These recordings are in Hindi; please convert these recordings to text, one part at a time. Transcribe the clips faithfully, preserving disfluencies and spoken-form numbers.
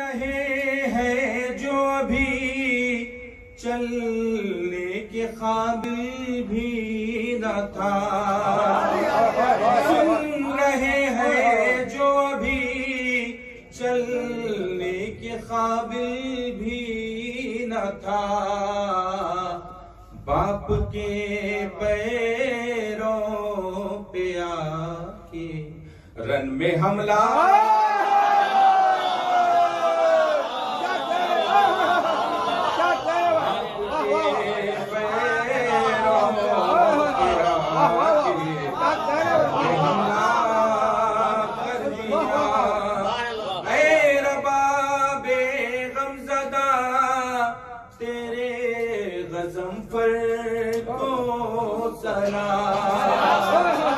रहे हैं जो अभी चलने के काबिल भी न था, सुन रहे हैं जो अभी चलने के काबिल भी न था, बाप के पैरों पे आके रन में हमला गज़नफ़र को सलाम,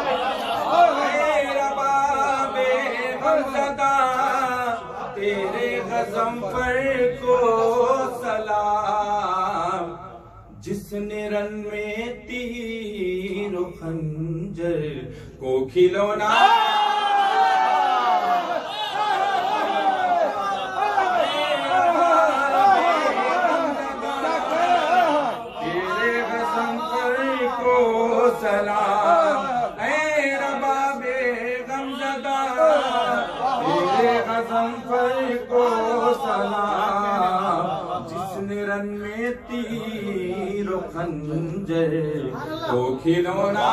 रबाबे गमज़दा तेरे गज़नफ़र को सलाम, जिसने रन में तीर और खंजर को खिलौना सलाम, ऐ रबाबे गमज़दा तेरे गज़नफ़र को सलाम, जिसने रन में तीर और खंजर को खिलौना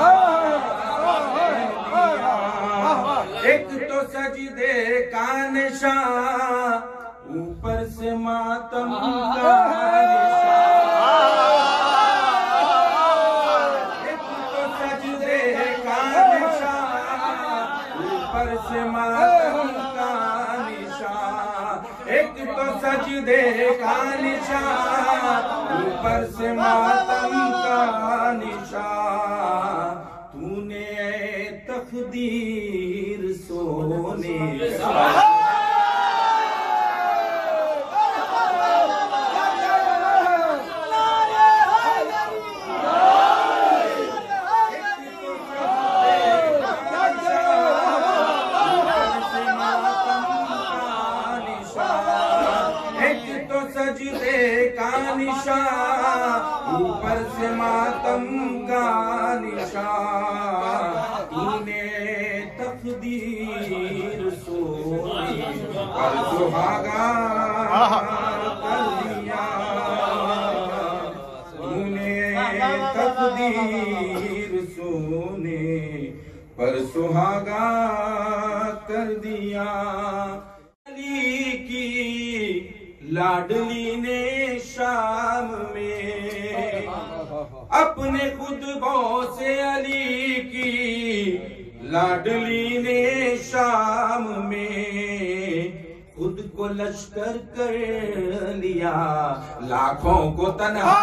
एक तो सजदे का निशान, ऊपर से मातम का निशान, से मातम का निशान, एक तो सजदे का निशान, ऊपर से मातम का निशान, तूने तकदीर सोने सजदे का निशान, ऊपर से मातम का निशान, तूने तकदीर सोनी पर सुहागा कर दिया, तूने तकदीर सोने पर सुहागा कर दिया। लाडली ने शाम में अपने खुतबों से अली की, लाडली ने शाम में खुद को लश्कर कर लिया, लाखों को तन्हा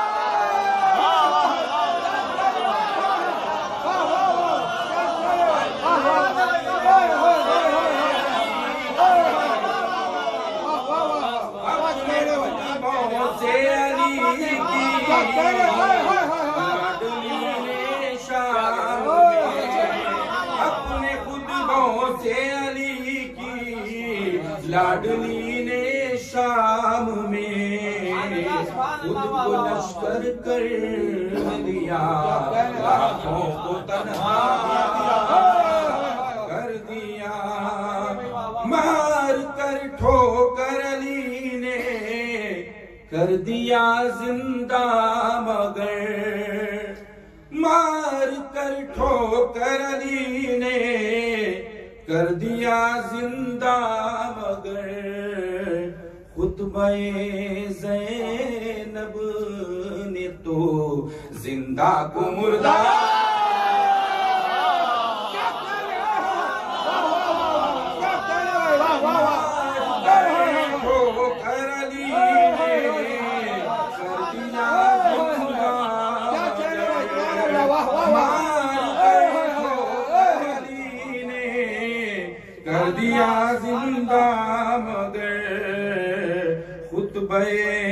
अपने खुतबों से अली की, लाडली ने शाम में खुद को लश्कर कर दिया, लाखों को तन्हा कर दिया, मार कर ठोकर अली ने कर दिया जिंदा, मगर मार कर ठोकर अली ने कर दिया जिंदा, मगर खुतबे ज़ैनब ने तो जिंदा को मुर्दा कर दिया जिंदा, मगर खुतबे